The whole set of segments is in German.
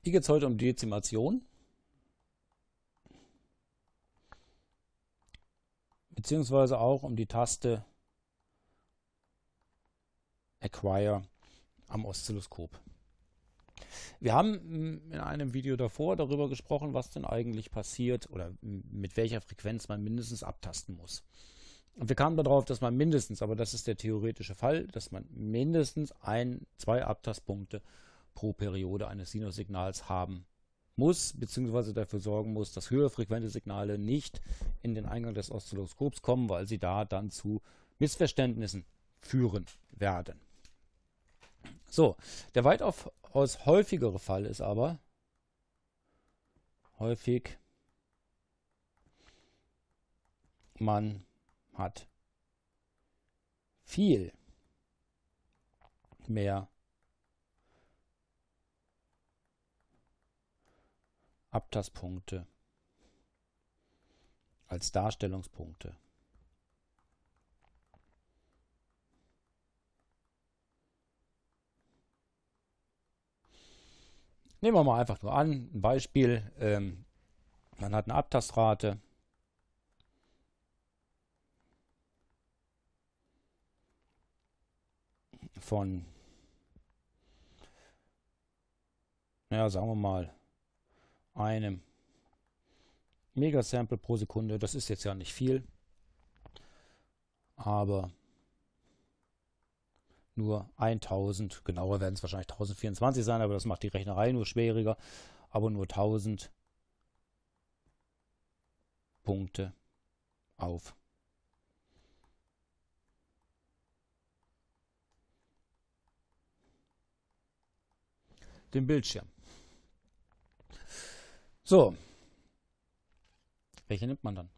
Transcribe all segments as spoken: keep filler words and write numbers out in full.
Hier geht es heute um die Dezimation, beziehungsweise auch um die Taste Acquire am Oszilloskop. Wir haben in einem Video davor darüber gesprochen, was denn eigentlich passiert oder mit welcher Frequenz man mindestens abtasten muss. Und wir kamen darauf, dass man mindestens, aber das ist der theoretische Fall, dass man mindestens ein, zwei Abtastpunkte pro Periode eines Sinussignals haben muss, beziehungsweise dafür sorgen muss, dass höher frequente Signale nicht in den Eingang des Oszilloskops kommen, weil sie da dann zu Missverständnissen führen werden. So, der weitaus häufigere Fall ist aber häufig, man hat viel mehr Abtastpunkte als Darstellungspunkte. Nehmen wir mal einfach nur an, ein Beispiel, ähm, man hat eine Abtastrate von, naja, sagen wir mal, einem Megasample pro Sekunde. Das ist jetzt ja nicht viel, aber nur tausend, genauer werden es wahrscheinlich tausendvierundzwanzig sein, aber das macht die Rechnerei nur schwieriger, aber nur tausend Punkte auf dem Bildschirm. So, welche nimmt man dann?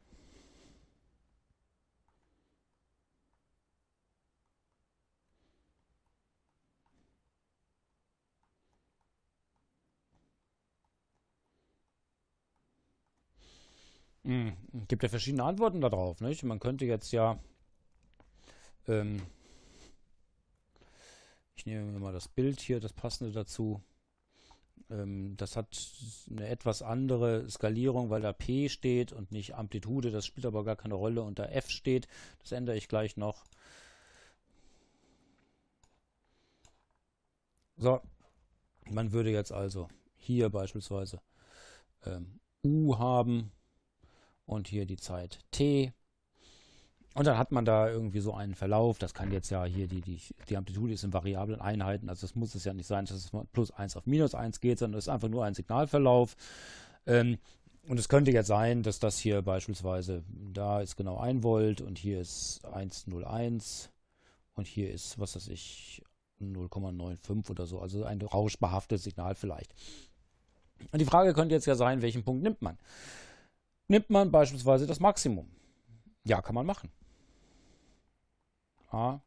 Es gibt ja verschiedene Antworten darauf, nicht? Man könnte jetzt ja, ähm, ich nehme mir mal das Bild hier, das passende dazu. Ähm, das hat eine etwas andere Skalierung, weil da P steht und nicht Amplitude. Das spielt aber gar keine Rolle und da F steht. Das ändere ich gleich noch. So, man würde jetzt also hier beispielsweise ähm, U haben. Und hier die Zeit t. Und dann hat man da irgendwie so einen Verlauf. Das kann jetzt ja hier, die, die, die Amplitude ist in variablen Einheiten. Also das muss es ja nicht sein, dass es von plus eins auf minus eins geht, sondern es ist einfach nur ein Signalverlauf. Ähm, und es könnte jetzt sein, dass das hier beispielsweise, da ist genau ein Volt und hier ist eins Komma null eins und hier ist, was weiß ich, null Komma fünfundneunzig oder so. Also ein rauschbehaftetes Signal vielleicht. Und die Frage könnte jetzt ja sein, welchen Punkt nimmt man? Nimmt man beispielsweise das Maximum? Ja, kann man machen. A.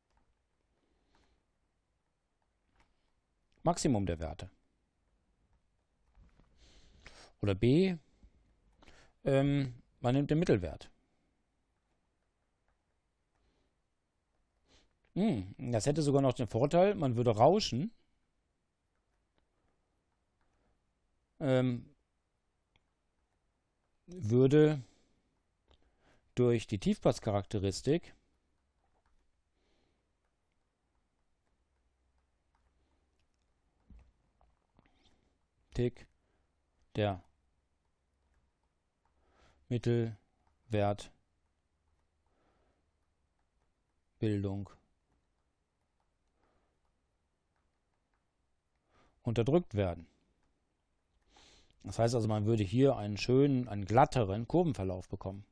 Maximum der Werte. Oder B. Ähm, man nimmt den Mittelwert. Hm, das hätte sogar noch den Vorteil, man würde rauschen. Ähm, würde durch die Tiefpasscharakteristik Tick der Mittelwertbildung unterdrückt werden. Das heißt also, man würde hier einen schönen, einen glatteren Kurvenverlauf bekommen.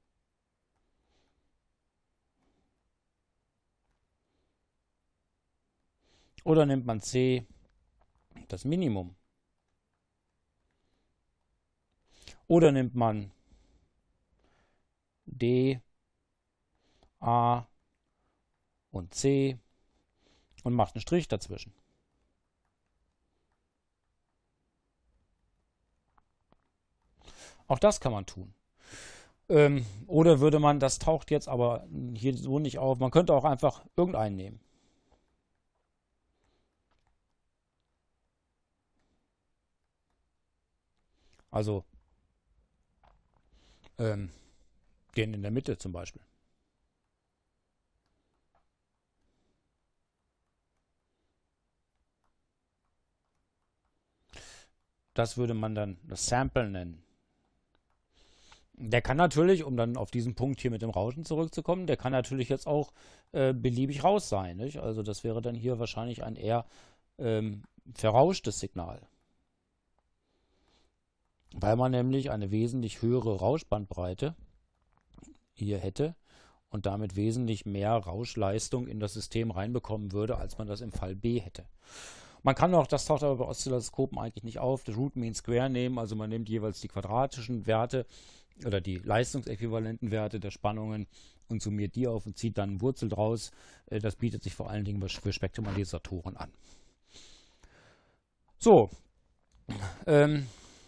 Oder nimmt man C, das Minimum. Oder nimmt man D, A und C und macht einen Strich dazwischen. Auch das kann man tun. Ähm, oder würde man, das taucht jetzt aber hier so nicht auf, man könnte auch einfach irgendeinen nehmen. Also ähm, den in der Mitte zum Beispiel. Das würde man dann das Sample nennen. Der kann natürlich, um dann auf diesen Punkt hier mit dem Rauschen zurückzukommen, der kann natürlich jetzt auch äh, beliebig raus sein. Nicht? Also das wäre dann hier wahrscheinlich ein eher ähm, verrauschtes Signal. Weil man nämlich eine wesentlich höhere Rauschbandbreite hier hätte und damit wesentlich mehr Rauschleistung in das System reinbekommen würde, als man das im Fall B hätte. Man kann auch, das taucht aber bei Oszilloskopen eigentlich nicht auf, das Root Mean Square nehmen, also man nimmt jeweils die quadratischen Werte oder die leistungsäquivalenten Werte der Spannungen und summiert die auf und zieht dann eine Wurzel draus. Das bietet sich vor allen Dingen für Spektrumalisatoren an. So, ähm,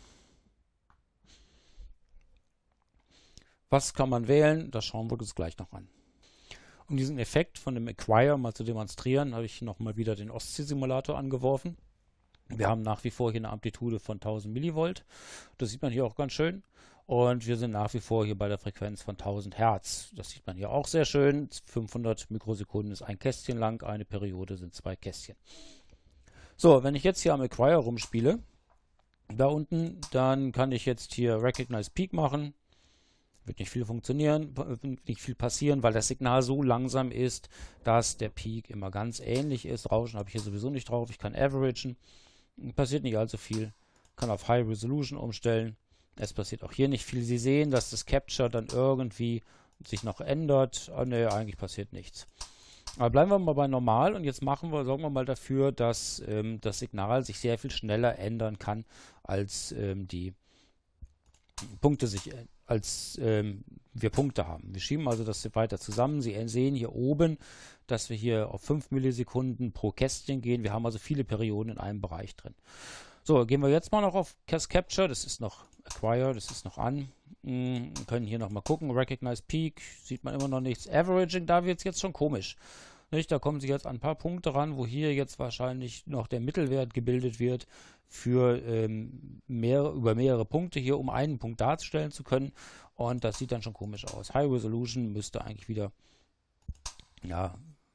was kann man wählen? Das schauen wir uns gleich noch an. Um diesen Effekt von dem Acquire mal zu demonstrieren, habe ich nochmal wieder den Ostsee-Simulator angeworfen. Wir haben nach wie vor hier eine Amplitude von tausend Millivolt. Das sieht man hier auch ganz schön. Und wir sind nach wie vor hier bei der Frequenz von tausend Hertz. Das sieht man hier auch sehr schön. fünfhundert Mikrosekunden ist ein Kästchen lang, eine Periode sind zwei Kästchen. So, wenn ich jetzt hier am Acquire rumspiele, da unten, dann kann ich jetzt hier Recognize Peak machen. Wird nicht viel funktionieren, nicht viel passieren, weil das Signal so langsam ist, dass der Peak immer ganz ähnlich ist. Rauschen habe ich hier sowieso nicht drauf. Ich kann averagen. Passiert nicht allzu viel. Kann auf High Resolution umstellen. Es passiert auch hier nicht viel. Sie sehen, dass das Capture dann irgendwie sich noch ändert. Oh, ne, eigentlich passiert nichts. Aber bleiben wir mal bei normal und jetzt machen wir, sorgen wir mal dafür, dass ähm, das Signal sich sehr viel schneller ändern kann, als ähm, die Punkte sich, als ähm, wir Punkte haben. Wir schieben also das weiter zusammen. Sie sehen hier oben, dass wir hier auf fünf Millisekunden pro Kästchen gehen. Wir haben also viele Perioden in einem Bereich drin. So, gehen wir jetzt mal noch auf Cast Capture. Das ist noch Acquire, das ist noch an. Wir können hier nochmal gucken. Recognize Peak, sieht man immer noch nichts. Averaging, da wird es jetzt schon komisch. Nicht? Da kommen Sie jetzt an ein paar Punkte ran, wo hier jetzt wahrscheinlich noch der Mittelwert gebildet wird für ähm, mehr, über mehrere Punkte hier, um einen Punkt darzustellen zu können. Und das sieht dann schon komisch aus. High Resolution müsste eigentlich wieder, ja,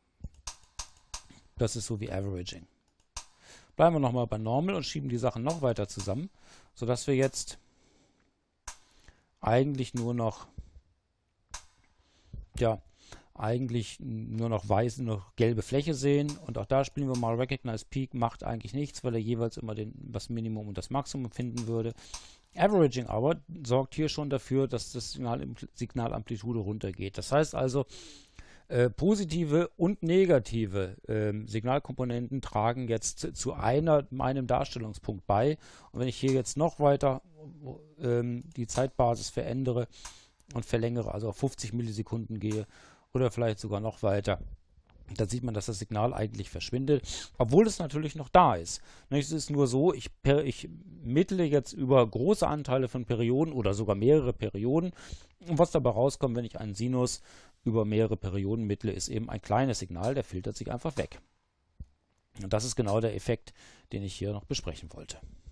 das ist so wie Averaging. Bleiben wir nochmal bei Normal und schieben die Sachen noch weiter zusammen, sodass wir jetzt eigentlich nur noch, ja, eigentlich nur noch weiße, noch gelbe Fläche sehen. Und auch da spielen wir mal Recognize Peak, macht eigentlich nichts, weil er jeweils immer den, das Minimum und das Maximum finden würde. Averaging aber sorgt hier schon dafür, dass das Signal, Signalamplitude runtergeht. Das heißt also, äh, positive und negative äh, Signalkomponenten tragen jetzt zu einer, einem Darstellungspunkt bei. Und wenn ich hier jetzt noch weiter äh, die Zeitbasis verändere und verlängere, also auf fünfzig Millisekunden gehe, oder vielleicht sogar noch weiter, da sieht man, dass das Signal eigentlich verschwindet, obwohl es natürlich noch da ist. Es ist nur so, ich, ich mittle jetzt über große Anteile von Perioden oder sogar mehrere Perioden. Und was dabei rauskommt, wenn ich einen Sinus über mehrere Perioden mittle, ist eben ein kleines Signal, der filtert sich einfach weg. Und das ist genau der Effekt, den ich hier noch besprechen wollte.